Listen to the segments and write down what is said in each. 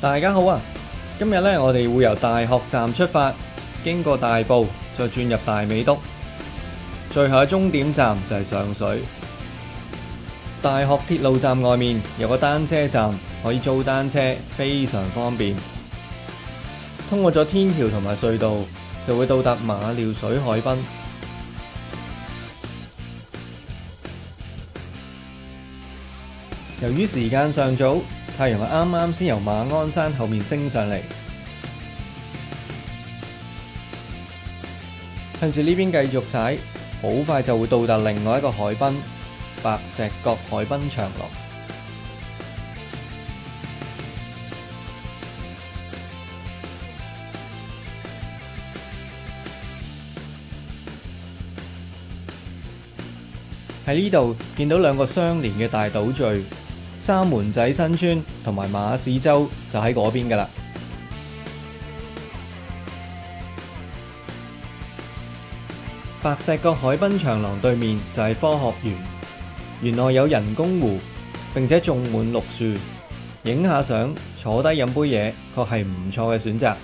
大家好啊！今日咧，我哋會由大學站出發，經過大埔，再轉入大美督，最後嘅終點站就係上水。大學鐵路站外面有個單車站，可以租單車，非常方便。通過咗天橋同埋隧道，就會到達馬料水海濱。由於時間尚早，太陽啱啱先由馬鞍山後面升上嚟，向住呢邊繼續踩，好快就會到達另外一個海濱——白石角海濱長廊。喺呢度見到兩個相連嘅大島嶼。三門仔新村同埋馬屎洲就喺嗰邊㗎喇。白石角海濱長廊對面就係科學園，園內有人工湖，並且種滿綠樹，影下相、坐低飲杯嘢，確係唔錯嘅選擇。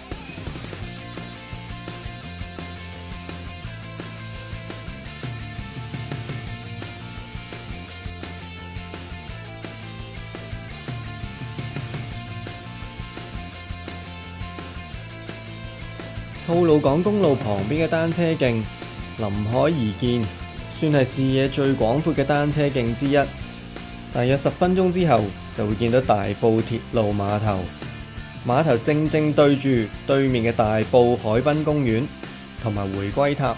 吐露港公路旁邊嘅單車徑，臨海而建，算係視野最廣闊嘅單車徑之一。大約10分鐘之後，就會見到大埔鐵路碼頭。碼頭正對住對面嘅大埔海濱公園同埋回歸塔。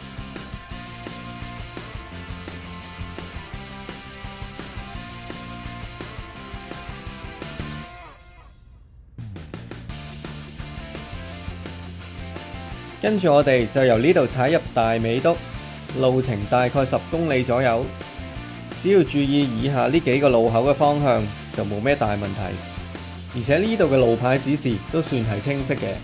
跟住我哋就由呢度踩入大美督，路程大概10公里左右。只要注意以下呢幾個路口嘅方向，就冇咩大問題。而且呢度嘅路牌指示都算係清晰嘅。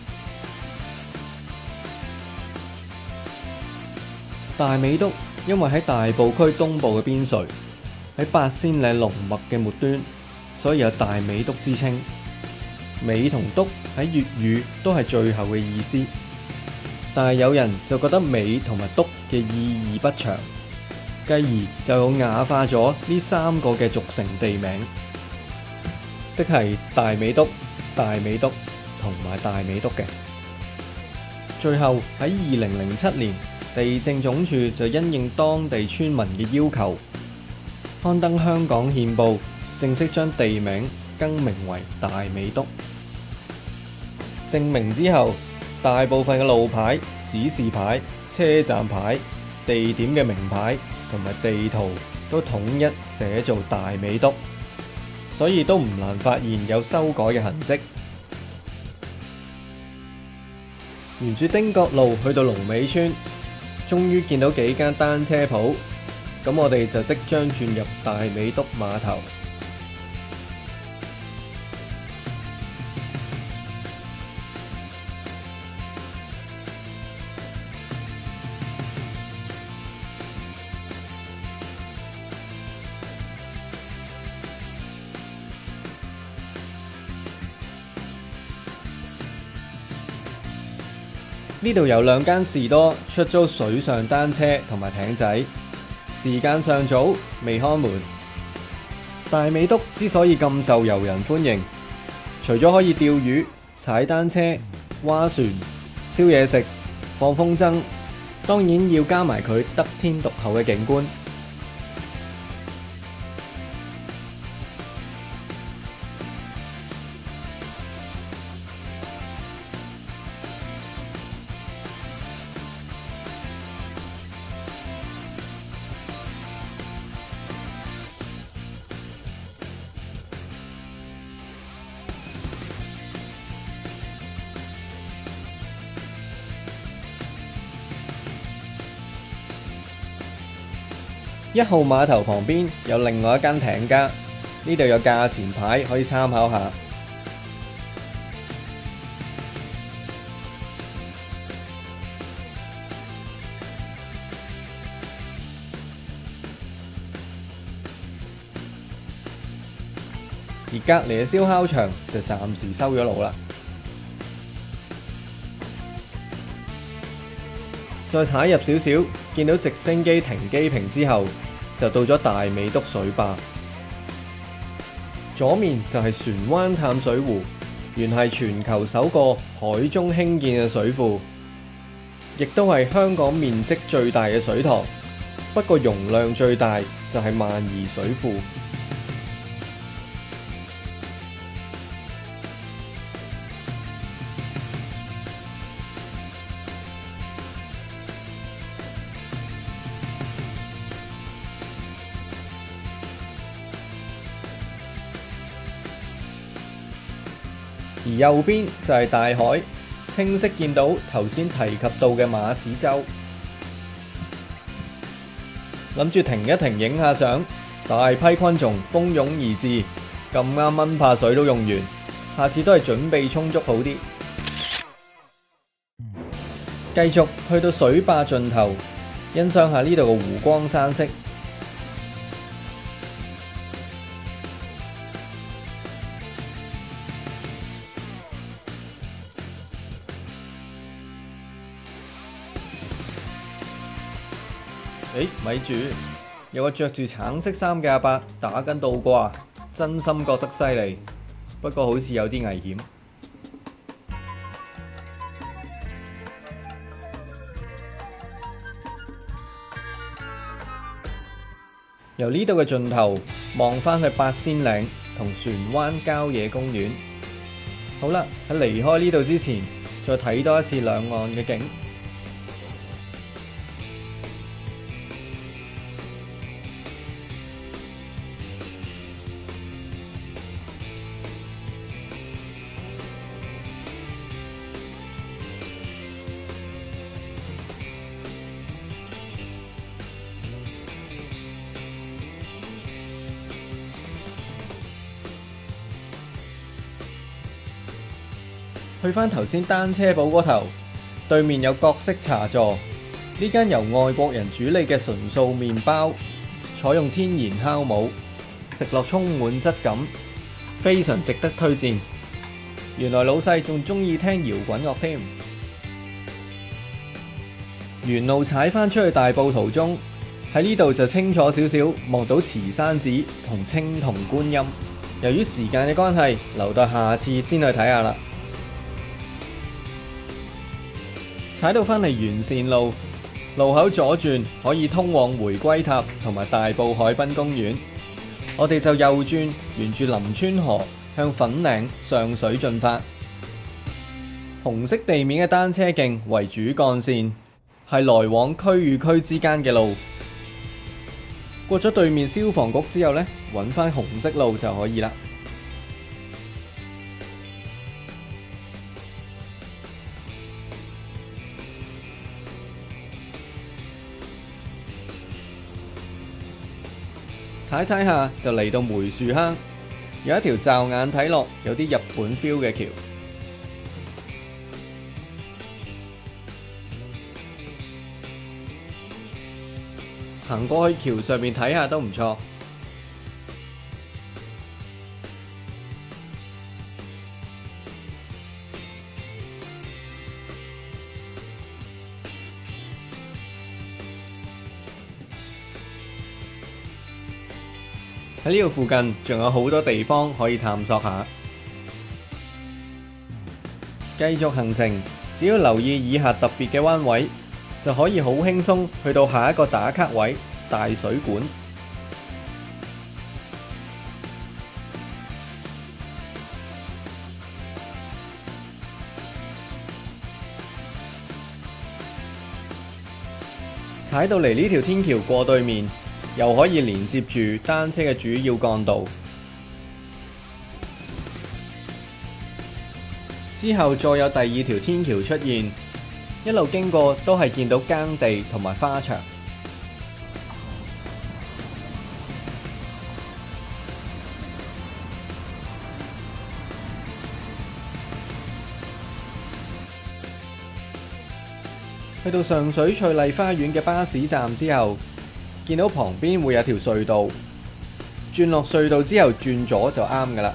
大美督因為喺大埔區東部嘅邊陲，喺八仙嶺龍脈嘅末端，所以有大美督之稱。美同督喺粵語都係最後嘅意思。但係有人就覺得美同埋督嘅意義不詳，繼而就雅化咗呢3個嘅俗成地名，即係大美督、大美督同埋大美督嘅。最後喺2007年，地政總署就因應當地村民嘅要求，刊登香港憲報，正式將地名更名為大美督。正名之後，大部分嘅路牌、指示牌、車站牌、地點嘅名牌同埋地圖都統一寫做大美督，所以都唔難發現有修改嘅痕跡。沿住汀角路去到龍尾村，終於見到幾間單車鋪，咁我哋就即將轉入大美督碼頭。呢度有2間士多出租水上單車同埋艇仔，時間尚早，未開門。大美督之所以咁受遊人歡迎，除咗可以釣魚、踩單車、划船、燒嘢食、放風箏，當然要加埋佢得天獨厚嘅景觀。1號碼頭旁邊有另外一間艇家，呢度有價錢牌可以參考下。 而隔離嘅燒烤場就暫時收咗爐啦。再踩入少少，見到直升機停機坪之後，就到咗大美督水壩。左面就係船灣淡水湖，原係全球首個海中興建嘅水庫，亦都係香港面積最大嘅水塘。不過容量最大就係萬宜水庫。而右邊就係大海，清晰見到頭先提及到嘅馬屎洲。諗住停一停影下相，大批昆蟲蜂擁而至，咁啱蚊怕水都用完，下次都係準備充足好啲。繼續去到水壩盡頭，欣賞下呢度嘅湖光山色。咪住，有個着住橙色衫嘅阿伯打緊倒掛，真心覺得犀利，不過好似有啲危險。由呢度嘅盡頭望返去八仙嶺同船灣郊野公園。好啦，喺離開呢度之前，再睇多一次兩岸嘅景。去返頭先單車堡嗰頭，對面有各式茶座。呢間由外國人主理嘅純素麵包，採用天然酵母，食落充滿質感，非常值得推薦。原來老細仲鍾意聽搖滾樂添。沿路踩返出去大埔途中，喺呢度就清楚少少望到慈山寺同青銅觀音。由於時間嘅關係，留待下次先去睇下啦。踩到返嚟沿線路，路口左轉可以通往回歸塔同埋大埔海濱公園。我哋就右轉，沿住林村河向粉嶺上水進發。紅色地面嘅單車徑為主幹線，係來往區與區之間嘅路。過咗對面消防局之後呢，揾返紅色路就可以啦。踩踩下就嚟到梅樹坑，有一條驟眼睇落有啲日本 feel 嘅橋。行過去橋上面睇下都唔錯。喺呢度附近仲有好多地方可以探索下。繼續行程，只要留意以下特別嘅彎位，就可以好輕鬆去到下一個打卡位——大水管。踩到嚟呢條天橋過對面，又可以連接住單車嘅主要幹道。之後再有第二條天橋出現，一路經過都係見到耕地同埋花場。去到上水翠麗花園嘅巴士站之後，見到旁邊會有條隧道， 轉落隧道之後轉左就啱㗎喇。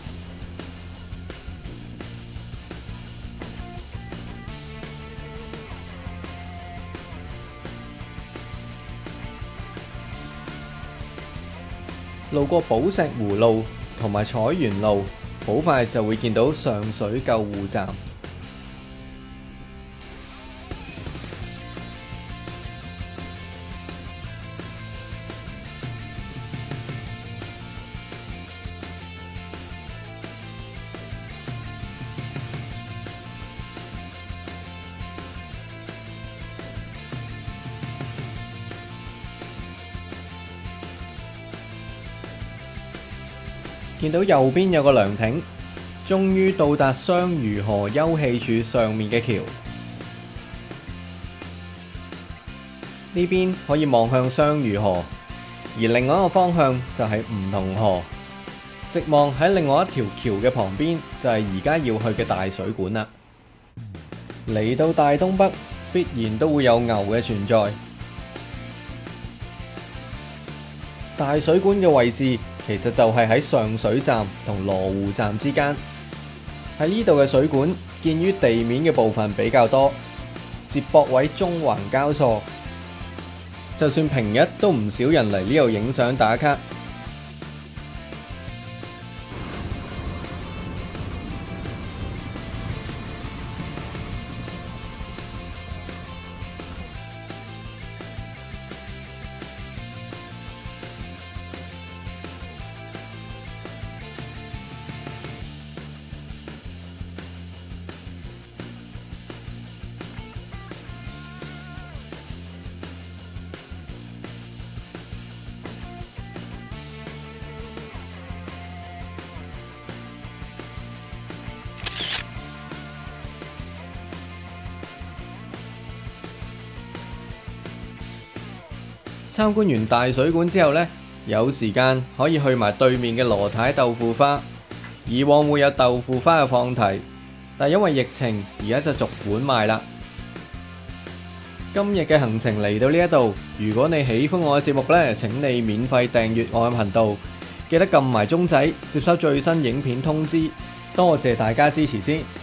路過寶石湖路同埋彩園路，好快就會見到上水救護站。見到右邊有個涼亭，終於到達雙魚河休憩處上面嘅橋。呢邊可以望向雙魚河，而另外一個方向就係梧桐河。直望喺另外一條橋嘅旁邊，就係而家要去嘅大水館啦。嚟到大東北，必然都會有牛嘅存在。大水館嘅位置其實就係喺上水站同羅湖站之間。喺呢度嘅水管，建於地面嘅部分比較多，接駁位中橫交錯，就算平日都唔少人嚟呢度影相打卡。參觀完大水館之後呢，有時間可以去埋對面嘅羅太豆腐花。以往會有豆腐花嘅放題，但因為疫情，而家就逐碗賣啦。今日嘅行程嚟到呢一度，如果你喜歡我嘅節目呢，請你免費訂閱我嘅頻道，記得撳埋鐘仔，接收最新影片通知。多謝大家支持先。